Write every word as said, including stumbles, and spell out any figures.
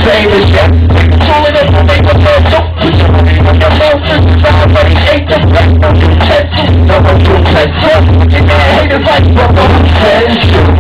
famous, yeah. Pulling up the paper, so put your money on your phone. Somebody ate the breakfast, no utensils, no utensils. And the haters like, well, no utensils.